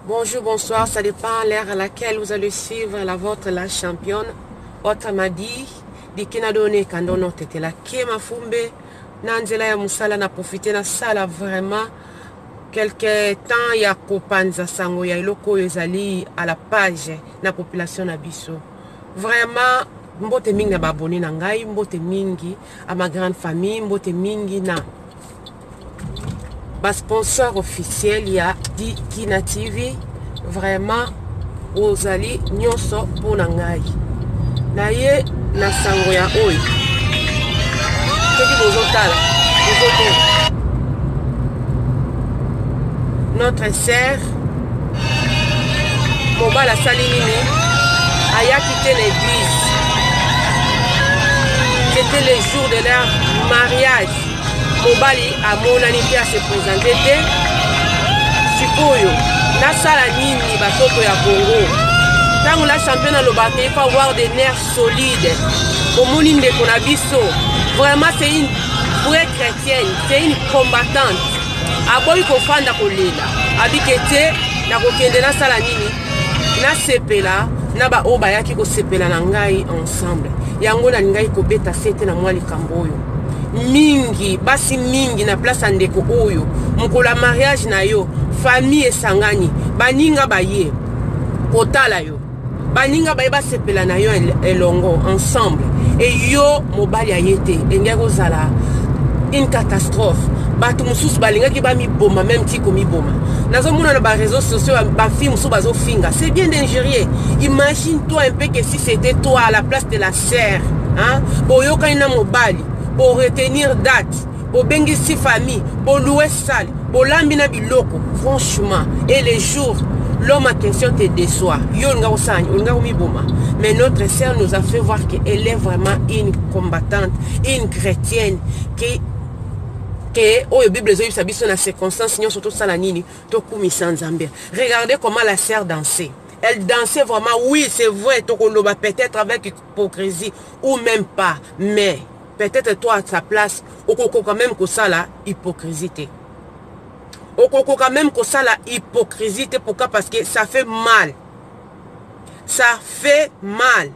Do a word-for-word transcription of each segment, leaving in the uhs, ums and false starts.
Bonjour, bonsoir, ça dépend l'heure à laquelle vous allez suivre la vôtre, la championne. Autre m'a dit, dit qu'il n'a donné quand on a été là, qui m'a fumé, Nanzela ya Moussala n'a profité na sala vraiment. Quelque temps, il y a Kopanza Sango, il y a Loko Yozali à la page, la population Nabiso. Vraiment, mbote mingi na baboni na ngai, mbote mingi à ma grande famille, mbote mingi na. Bas sponsor officiel, il y a Dikina T V, vraiment, Ozali, Nyoso, pour Nangai. Naye, na Sango ya Oi. Qu'est-ce que vous avez? Notre sœur, Mobala Salinini, a quitté l'église. C'était le jour de leur mariage. Mobali a mon anniversaire à se présenter. Sikoyo, na sala nini batoto ya Congo. Tant la championne à l'obate, il faut avoir des nerfs solides. Au monde de Konabiso, vraiment c'est une vraie chrétienne, c'est une combattante. Aboyi kofanda kolela, abikete na kokende na sala nini, na sepela, na ba oba yaki ko sepela na ngai ensemble. Yango na ngai ko beta sete na mwali kamboyo. Mingi, basi mingi na place andeko oyo, mukola mariage na yo, famille esangani, baninga baye, kotala yo. Baninga baye ba sepela na yo elongo ensemble. Et yo mobali ayete, engeko zala une catastrophe. Batu mususu balinga ki ba mi boma même ti ko mi boma. Nazo mona na ba réseaux sociaux ba film musu bazo finga. C'est bien d'injurier. Imagine-toi un peu que si c'était toi à la place de la sœur, hein? Pour yo kaina mobali, pour retenir date, pour bengi si famille, pour louer salle, pour lambina biloko. Franchement, et les jours l'homme en question te déçoit. Yo nga osani, nga mi boma. Mais notre sœur nous a fait voir qu'elle est vraiment une combattante, une chrétienne qui que oh la Bible zoï sabiso na circonstance sinon surtout ça la nini to kumi sans Zambia. Regardez comment la sœur dansait. Elle dansait vraiment, oui c'est vrai, tokoloba peut-être avec hypocrisie ou même pas, mais peut-être toi à sa place au coco quand même que ça la hypocrisie. Au coco quand même que ça la hypocrisie, pourquoi? Parce que ça fait mal. Ça fait mal.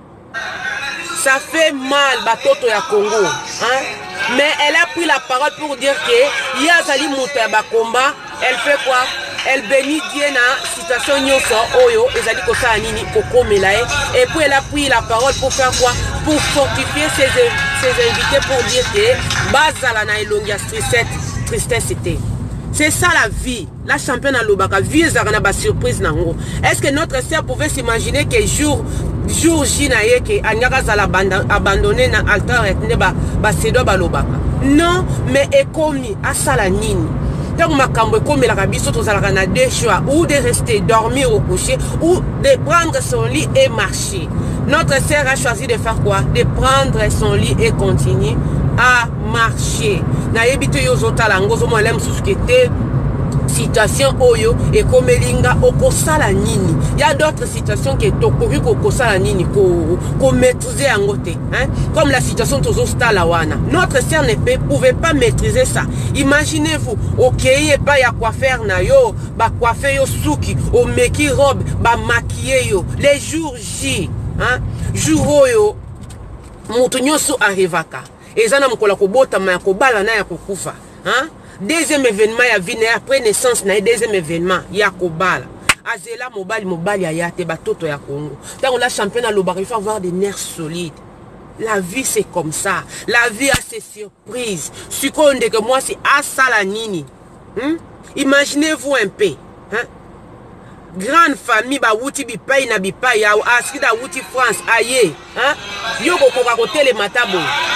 Ça fait mal batoto ya Congo, hein? Mais elle a pris la parole pour dire que Yazali Mouta Bakomba, elle fait quoi? Elle bénit Dieu na situation nyoso oyo ezali kosa nini koko melae, et puis elle a pris la parole pour faire quoi? Pour fortifier ses, ses invités, pour dire que bazala na elongia tristesse tristesse était. C'est ça la vie. La championne à l'Obaka, vie ezana ba surprise nango. Est-ce que notre sœur pouvait s'imaginer que jour jour J naye que anyaka zala abandonné na altar etne ba ba sedo ba lobaka? Non, mais ekomi asala nini. Donc makambo ekomi la kabiso to zala na deux choix, ou de rester dormir au coucher ou de prendre son lit et marcher. Notre sœur a choisi de faire quoi? De prendre son lit et continuer à marcher. Na yebite yo zotala ngozo mo lem suskete situation oyo et comme linga okosala nini. Il y a d'autres situations qui est okori kokosala nini ko ko maîtriser angote, hein, comme la situation tozo stala wana. Notre sœur ne pouvait pas maîtriser ça. Imaginez-vous, OK, et pas ya coiffeur na yo, ba coiffer yo suki, o meki robe, ba maquiller yo. Les jours J, hein, jour oyo mutu nyoso arrivaka. Ezana mkola kobota ma kobala na ya kokufa, hein? Deuxième événement ya vine après naissance na deuxième événement ya kobala. Azela mobali mobali ayate batoto ya Congo. Tant la championne à l'Obari, il faut avoir des nerfs solides. La vie c'est comme ça. La vie a ses surprises. Ce qu'on dit que moi c'est asala nini. Hmm? Imaginez-vous un peu, hein? Grande famille ba wuti bi pay na bi pay ya aski da wuti France aye, hein? Yo ko ko côté les matabo.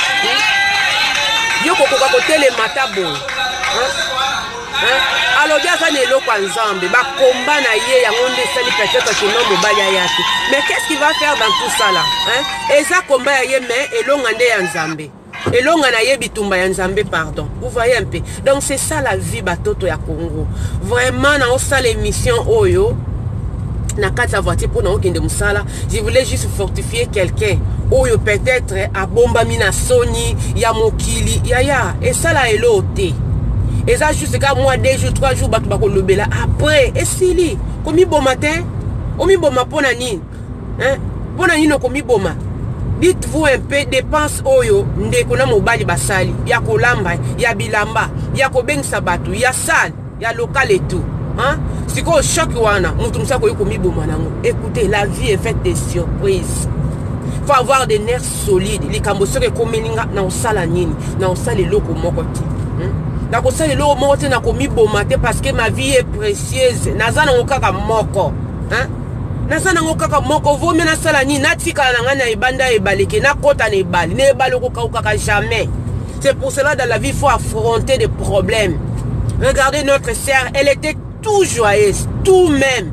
Hmm? Yo ko ko côté les matabo. Hein? Hein? Alors bien ça n'est pas quoi ensemble. Ba combat na ye ya ngonde sali peut-être que non mobali ayati. Mais qu'est-ce qu'il va faire dans tout ça là? Hein? Et ça combat ye mais elonga nde ya nzambe. Elonga na ye bitumba ya nzambe, pardon. Vous voyez un peu. Donc c'est ça la vie batoto ya Congo. Vraiment na osa l'émission oyo na kata voiture pour na okende musala. Je voulais juste fortifier quelqu'un. Oyo peut-être a bomba mina soni ya mokili ya ya et ça la elote. Et ça juste quand moi deux jours trois jours batu bako lobela après et sili komi boma te omi boma pona nini hein pona nini komi boma. Dites-vous un peu dépense oyo ndeko na mobali basali ya kolamba ya bilamba ya kobengisa batu ya sale ya local et tout hein siko choc wana mutu musa ko komi boma nango. Écoutez, la vie est faite de surprises. Faut avoir des nerfs solides. Les kambosoke komeninga na osala nini na osala loko moko ti na kosala loko moko te na komi boma te parce que ma vie est précieuse. Nazana ngokaka moko hein Nasa nango kaka moko vomi na sala ni natika na ngana ibanda ebaleke na kota na ebali ne ebali ko kaka jamais. C'est pour cela dans la vie il faut affronter des problèmes. Regardez notre sœur, elle était tout joyeuse, tout même.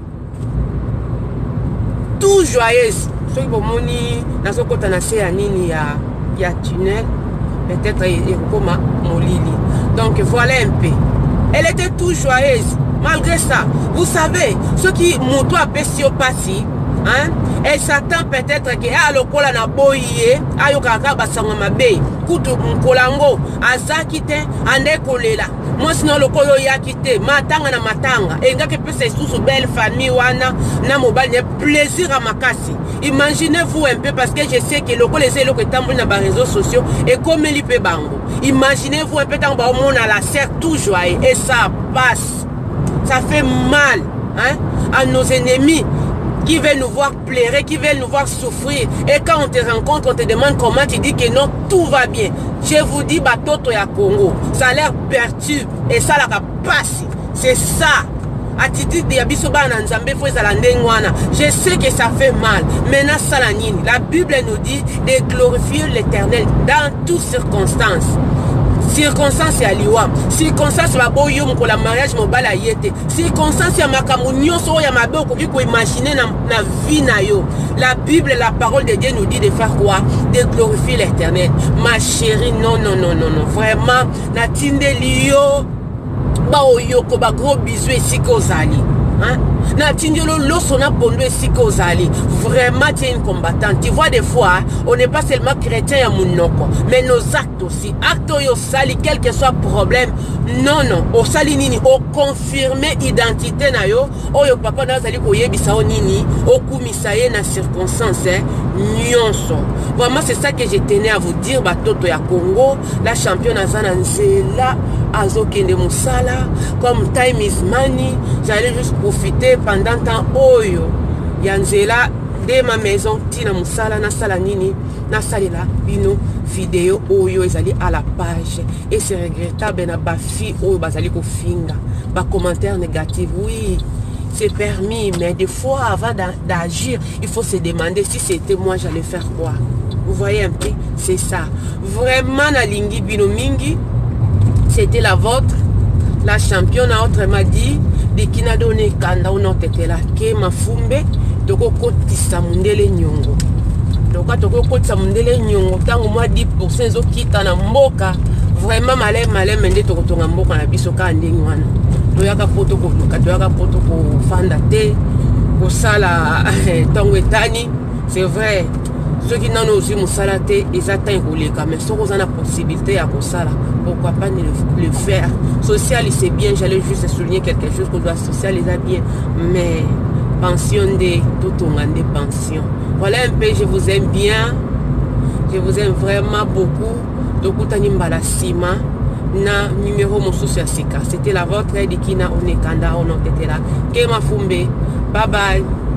Tout joyeuse. Ce qui bomoni na so kota na se ya nini ya ya tunnel peut-être ekoma molili. Donc voilà un peu. Elle était tout joyeuse. Malgré ça, vous savez, ceux qui moto a pessiopathie, hein, elle s'attend peut-être que a lokola na boye, ayo kaka basanga mabe, kutu mkolango, azaki te, ande kolela. Moi sinon lokolo yaki te, matanga na matanga, enga ke pese sous belle famille wana, na mobile ne plaisir à makasi. Imaginez-vous un peu parce que je sais que lokolo les loko tambo na ba réseaux sociaux et comme li pe bango. Imaginez-vous un peu tant ba on a la serre tout joyeux et ça passe. Ça fait mal hein, à nos ennemis qui veulent nous voir pleurer, qui veulent nous voir souffrir. Et quand on te rencontre, on te demande comment, tu dis que non, tout va bien. Je vous dis, Batoto ya Congo, ça a l'air perturbe et ça la passe. C'est ça. Je sais que ça fait mal. Maintenant, la Bible nous dit de glorifier l'Éternel dans toutes circonstances. Circonstance ya liwa, circonstance ya boyo mko la mariage mobala yete, circonstance ya makamunyo so ya mabe ko ko imaginer na, na vie na yo. La Bible, la parole de Dieu nous dit de faire quoi? De glorifier l'Éternel. Ma chérie, non non non non non, vraiment na tinde liyo ba oyo ko ba gros bisous ici kozali. Hein? Na tindelo losona pondo ici kozali. Vraiment tu es une combattante. Tu vois des fois, on n'est pas seulement chrétien ya munoko, mais nos actes aussi. Actes yo sali quel que soit problème. Non non, o sali nini, o confirmer identité na yo. Oyo papa na zali ko yebisa o nini, o kumisa ye na circonstance hein, nyonso. Vraiment c'est ça que je tenais à vous dire batoto ya Congo, la championne azana nzela azokende musala comme time is money, j'allais juste profiter pendant temps oyo yanzela de ma maison tina musala na sala nini na salela bino vidéo oyo ezali à la page et c'est regrettable na ba fi oyo bazali ko finga ba commentaire négatif. Oui, c'est permis, mais des fois avant d'agir il faut se demander si c'était moi j'allais faire quoi. Vous voyez un peu, c'est ça vraiment na lingi bino mingi. C'était la vôtre, la championne a autrement dit de qui n'a donné kanda ou non tete la ke mafumbe toko kotisa mundele nyongo. Donc toko kotisa mundele nyongo tango moi dix pour cent zo kita na mboka vraiment malé malé mende toko tonga mboka na biso ka ndenge wana. Toyaka poto ko luka toyaka poto ko fanda te ko sala tango etani. C'est vrai. Ceux qui n'ont aussi moussalate, ils atteignent les cas, mais ceux qui ont la possibilité à Kosala, pourquoi pas ne le, le faire. Social, c'est bien, j'allais juste souligner quelque chose qu'on doit social, c'est bien, mais pension de tout au monde de pension. Voilà un peu, je vous aime bien, je vous aime vraiment beaucoup. Donc, Tanimbala Sima, na numéro mon social Sika. C'était la vôtre de Kina Onekanda, on était là. Kema Fumbe, bye bye.